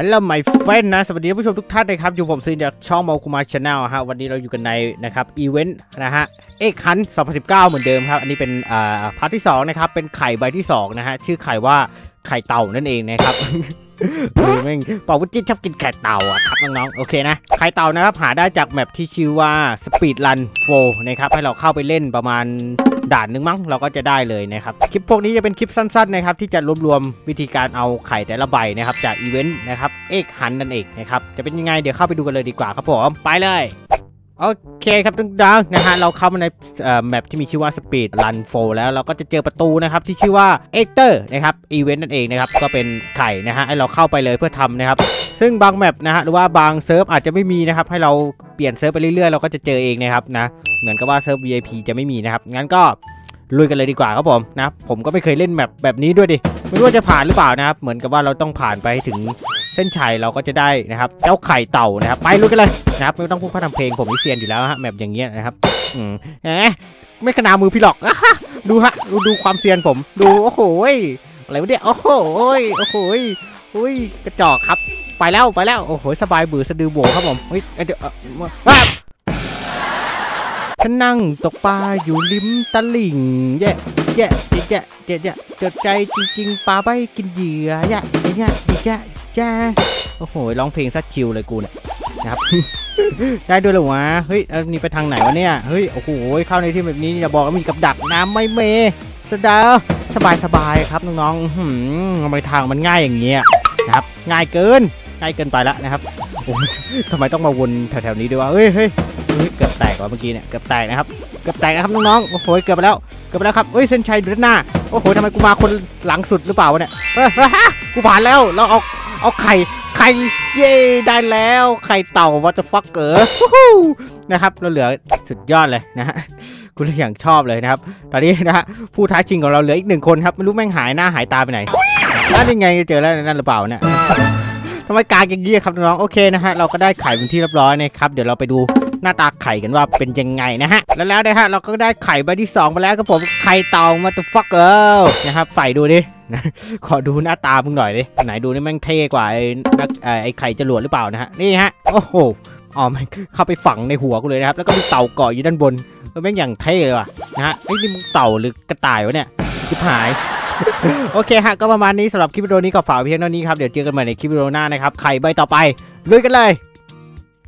ฮัลโหลไมเฟนนะสวัสดีผู้ชมทุกท่านนะครับอยู่ผมซีนจากช่องโมคุมาชาแนลฮะวันนี้เราอยู่กันในนะครับอีเวนต์นะฮะเอ็กฮัน2019เหมือนเดิมครับอันนี้เป็นพาร์ทที่2นะครับเป็นไข่ใบที่2นะฮะชื่อไข่ว่าไข่เต่านั่นเองนะครับแม่งเป่าวุ้นจิ้นชอบกินไข่เต่าอ่ะครับน้องๆโอเคนะไข่เต่านะครับหาได้จากแมปที่ชื่อว่า Speed Run 4นะครับให้เราเข้าไปเล่นประมาณด่านนึงมั้งเราก็จะได้เลยนะครับคลิปพวกนี้จะเป็นคลิปสั้นๆนะครับที่จะรวมวิธีการเอาไข่แต่ละใบนะครับจากอีเวนต์นะครับเอ็กฮันนั่นเองนะครับจะเป็นยังไงเดี๋ยวเข้าไปดูกันเลยดีกว่าครับผมไปเลยโอเคครับดังๆนะฮะเราเข้ามาในแมปที่มีชื่อว่า Speed Run 4แล้วเราก็จะเจอประตูนะครับที่ชื่อว่า Ector นะครับอีเวนต์นั่นเองนะครับก็เป็นไข่นะฮะให้เราเข้าไปเลยเพื่อทำนะครับซึ่งบางแมปนะฮะหรือว่าบางเซิร์ฟอาจจะไม่มีนะครับให้เราเปลี่ยนเซิร์ฟไปเรื่อยๆเราก็จะเจอเองนะครับนะเหมือนกับว่าเซิร์ฟ VIP จะไม่มีนะครับงั้นก็ลุยกันเลยดีกว่าครับผมนะผมก็ไม่เคยเล่นแบบนี้ด้วยดิไม่รู้ว่าจะผ่านหรือเปล่านะครับเหมือนกับว่าเราต้องผ่านไปถึงเส้นชัยเราก็จะได้นะครับเจ้าไข่เต่านะครับไปลุยกันเลยนะครับไม่ต้องพูดพร่ำทำเพลงผมนี่เซียนอยู่แล้วฮะแบบอย่างเงี้ยนะครับไม่ขนามือพี่หรอกดูฮะดูความเซียนผมดูโอ้โหอะไรวะเนี่ยโอ้โหโอ้โหกระจอกครับไปแล้วโอ้โหสบายบือสะดือโบครับผมเฮ้ยเดี๋ยวฉันนั่งตกปลาอยู่ริมตลิ่งเกิดใจจริงๆปลาไปกินเหยื่อจ้าโอ้โหร้องเพลงซัดชิลเลยกูเนี่ยนะครับ ได้ด้วยหรอวะเฮ้ยนี่ไปทางไหนวะเนี่ยเฮ้ยโอ้โหเข้าในที่แบบนี้อย่าบอกว่ามีกับดักน้ำไม่เมสบายครับน้องๆทำไมทางมันง่ายอย่างเงี้ยนะครับง่ายเกินไปแล้วนะครับโอ้ทำไมต้องมาวนแถวๆนี้ด้วยวะเฮ้ยเกือบแตกว่ะเมื่อกี้เนี่ยเกือบแตกนะครับน้องๆโอ้โหเกือบไปแล้วครับเฮ้ยเส้นชัยอยู่ด้านหน้าโอ้โหทำไมกูมาคนหลังสุดหรือเปล่าวะเนี่ยกูผ่านแล้วเราเอาไข่เย่ได้แล้วไข่เต่าวัตถุฟักเกอร์นะครับเราเหลือสุดยอดเลยนะฮะกูเลยอย่างชอบเลยนะครับตอนนี้นะฮะผู้ท้าชิงของเราเหลืออีก1คนครับไม่รู้แม่งหายหน้าหายตาไปไหนนั่นยังไงเจอแล้วนั่นหรือเปล่าเนี่ยทำไมกาอย่างนี้ครับน้องโอเคนะฮะเราก็ได้ไข่เป็นที่เรียบร้อยนะครับเดี๋ยวเราไปดูหน้าตาไข่กันว่าเป็นยังไงนะฮะแล้วนะฮะเราก็ได้ไข่ใบที่2ไปแล้วครับผมไข่เต่ามาตัวฟักเกอร์นะครับใส่ดูดิขอดูหน้าตามึงหน่อยดิไหนดูนี่แม่งเท่กว่าไอ้ไข่จรวดหรือเปล่านะฮะนี่ฮะโอ้โหมันเข้าไปฝังในหัวกูเลยนะครับแล้วก็มีเต่าเกาะอยู่ด้านบนแม่งอย่างเท่เลยว่ะนะฮะไอ้นี่มึงเต่าหรือกระต่ายวะเนี่ยชิบหายโอเคฮะก็ประมาณนี้สำหรับคลิปวิดีโอนี้ก็ฝากเพียงเท่านี้ครับเดี๋ยวเจอกันใหม่ในคลิปวิดีโอหน้านะครับไข่ใบต่อไปลุยกันเลย